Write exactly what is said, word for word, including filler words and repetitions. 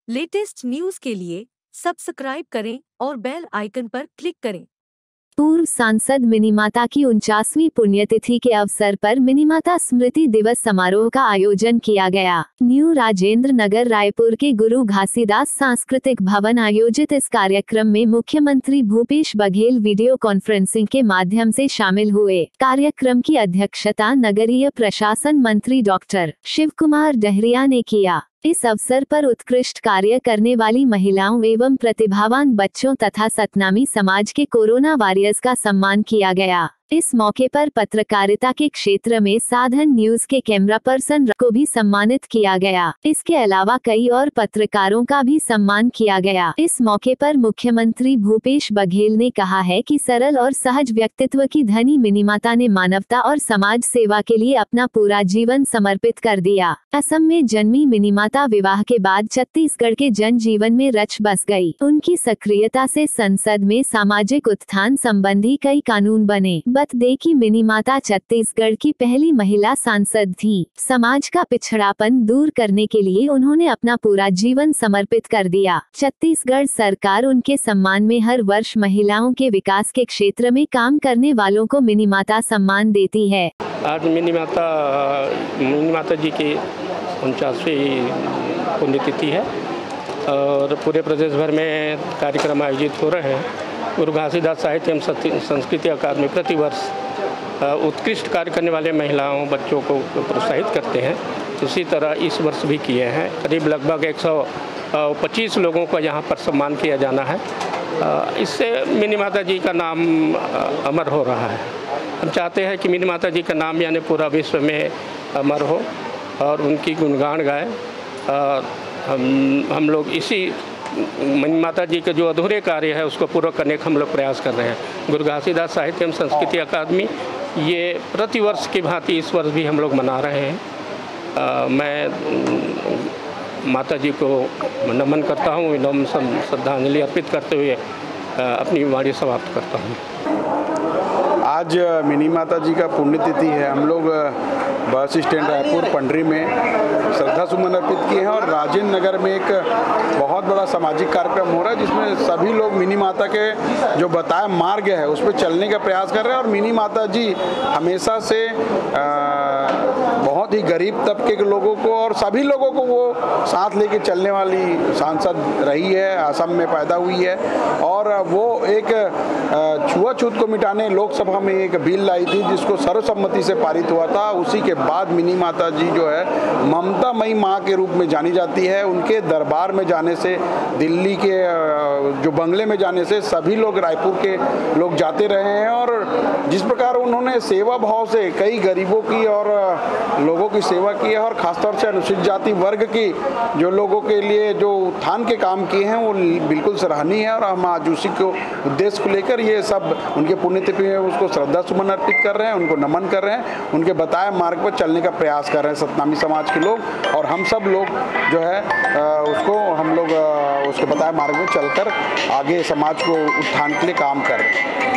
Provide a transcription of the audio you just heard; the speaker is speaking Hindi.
लेटेस्ट न्यूज के लिए सब्सक्राइब करें और बेल आइकन पर क्लिक करें। पूर्व सांसद मिनीमाता की उनचासवीं पुण्यतिथि के अवसर पर मिनीमाता स्मृति दिवस समारोह का आयोजन किया गया। न्यू राजेंद्र नगर रायपुर के गुरु घासीदास सांस्कृतिक भवन आयोजित इस कार्यक्रम में मुख्यमंत्री भूपेश बघेल वीडियो कॉन्फ्रेंसिंग के माध्यम से शामिल हुए। कार्यक्रम की अध्यक्षता नगरीय प्रशासन मंत्री डॉक्टर शिव कुमार डहरिया ने किया। इस अवसर पर उत्कृष्ट कार्य करने वाली महिलाओं एवं प्रतिभावान बच्चों तथा सतनामी समाज के कोरोना वॉरियर्स का सम्मान किया गया। इस मौके पर पत्रकारिता के क्षेत्र में साधन न्यूज के कैमरा पर्सन को भी सम्मानित किया गया। इसके अलावा कई और पत्रकारों का भी सम्मान किया गया। इस मौके पर मुख्यमंत्री भूपेश बघेल ने कहा है कि सरल और सहज व्यक्तित्व की धनी मिनीमाता ने मानवता और समाज सेवा के लिए अपना पूरा जीवन समर्पित कर दिया। असम में जन्मी मिनीमाता विवाह के बाद छत्तीसगढ़ के जन जीवन में रच बस गई। उनकी सक्रियता से संसद में सामाजिक उत्थान संबंधी कई कानून बने। बता दें कि मिनीमाता छत्तीसगढ़ की पहली महिला सांसद थी। समाज का पिछड़ापन दूर करने के लिए उन्होंने अपना पूरा जीवन समर्पित कर दिया। छत्तीसगढ़ सरकार उनके सम्मान में हर वर्ष महिलाओं के विकास के क्षेत्र में काम करने वालों को मिनीमाता सम्मान देती है। आज मिनीमाता मिनीमाता जी की उनचासवीं पुण्यतिथि है और पूरे प्रदेश भर में कार्यक्रम आयोजित हो रहे हैं। गुरु घासीदास साहित्य एवं संस्कृति अकादमी प्रतिवर्ष उत्कृष्ट कार्य करने वाले महिलाओं बच्चों को प्रोत्साहित करते हैं। इसी तरह इस वर्ष भी किए हैं। करीब लगभग एक सौ पच्चीस लोगों को यहाँ पर सम्मान किया जाना है। इससे मिनीमाता जी का नाम अमर हो रहा है। हम चाहते हैं कि मिनीमाता जी का नाम यानी पूरा विश्व में अमर हो और उनकी गुणगान गाए। हम हम लोग इसी मिनीमाता जी के जो अधूरे कार्य है उसको पूरा करने का हम लोग प्रयास कर रहे हैं। गुरु घासीदास साहित्य एवं संस्कृति अकादमी ये प्रतिवर्ष की भांति इस वर्ष भी हम लोग मना रहे हैं। आ, मैं माता जी को नमन करता हूँ, विनम्र श्रद्धांजलि अर्पित करते हुए आ, अपनी वाणी समाप्त करता हूँ। आज मिनीमाता जी का पुण्यतिथि है। हम लोग बस स्टैंड रायपुर पंडरी में श्रद्धा सुमन अर्पित किए हैं और राजेंद्र नगर में एक बहुत बड़ा सामाजिक कार्यक्रम हो रहा है जिसमें सभी लोग मिनी माता के जो बताया मार्ग है उस पर चलने का प्रयास कर रहे हैं। और मिनी माता जी हमेशा से आ, बहुत ही गरीब तबके के लोगों को और सभी लोगों को वो साथ लेके चलने वाली सांसद रही है। असम में पैदा हुई है और वो एक छुआछूत को मिटाने लोकसभा में एक बिल लाई थी जिसको सर्वसम्मति से पारित हुआ था। उसी के बाद मिनी माता जी जो है ममता मई माँ के रूप में जानी जाती है। उनके दरबार में जाने से, दिल्ली के जो बंगले में जाने से सभी लोग, रायपुर के लोग जाते रहे हैं। और जिस प्रकार उन्होंने सेवा भाव से कई गरीबों की और लोगों की सेवा की है और खासतौर से अनुसूचित जाति वर्ग की जो लोगों के लिए जो उत्थान के काम किए हैं वो बिल्कुल सराहनीय है। और हम आज उसी को उद्देश्य को लेकर ये सब उनके पुण्यतिथि में उसको श्रद्धा सुमन अर्पित कर रहे हैं, उनको नमन कर रहे हैं, उनके बताए मार्ग पर चलने का प्रयास कर रहे हैं सतनामी समाज के लोग। और हम सब लोग जो है उसको हम लोग उसके बताए मार्ग में चलकर आगे समाज को उत्थान के लिए काम कर रहे हैं।